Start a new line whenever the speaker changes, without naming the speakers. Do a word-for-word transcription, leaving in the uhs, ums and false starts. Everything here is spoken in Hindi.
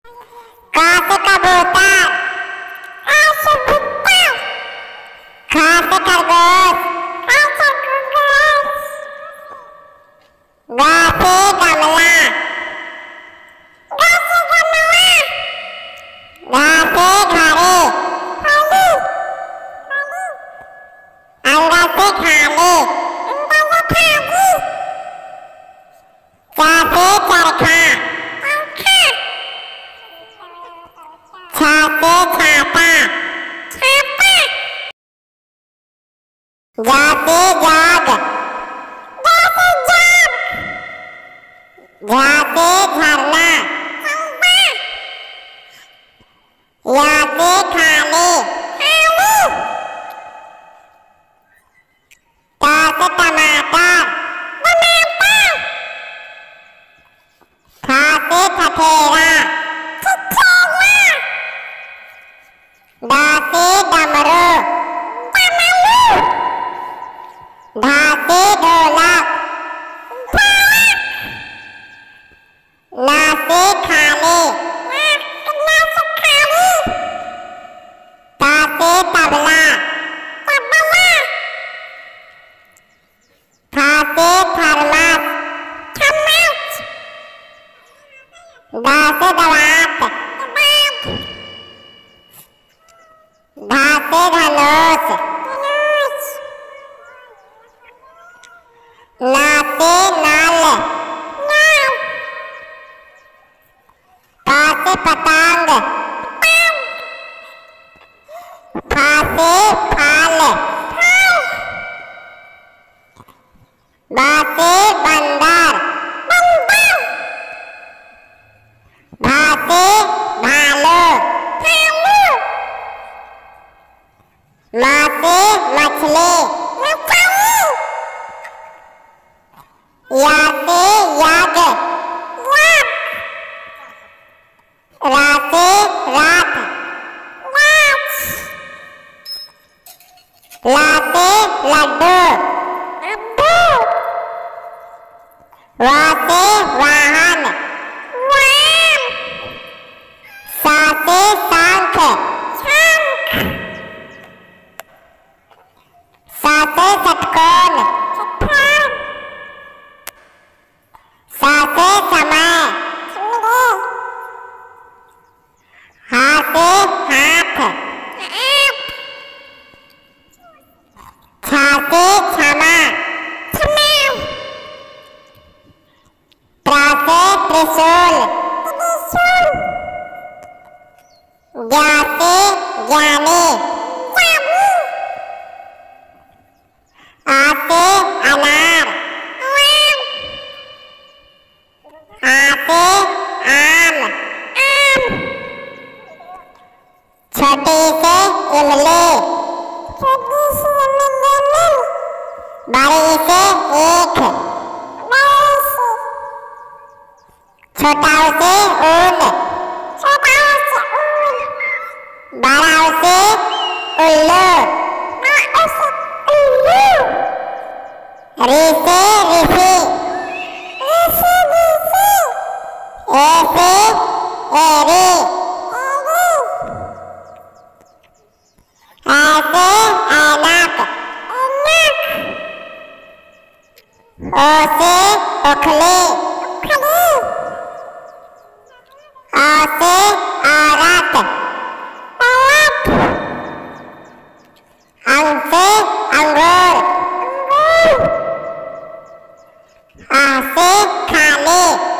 क से कबूतर, ख से खरगोश, ग से गमला, घ से घड़ी, अंग से खाली, च से चरखा, छ से छाता, ज से जग, झ से झरना, य से खाली, त से टमाटर, थ से ठठेरा, ड से डमरू, ढ से ढोलक, न से खाली, त से तबला, थ से थर्मस, द से दवात, ध से धनुष, न से नल, प से पतंग, फ से फल, ब से बंदर, भ से भालू, म से मछली, य से यज्ञ, र से रथ, ल से लड्डू, व से वाहन, स से शंख, स से षटकोण, स से समय, ह से हाथ, छ से क्षमा, त्र से त्रिशूल, ज्ञ से ज्ञानी, अ से अनार, आ से आम, छोटी से इमली, बड़ी से ईख, छोटा से ऊन, बड़ा से उल्लू, ऋ से ऋषि, ए से एरी, ऐ से ऐनक, ओ से ओखली, आ से औरत, अंग से अंगूर, आ से खाली।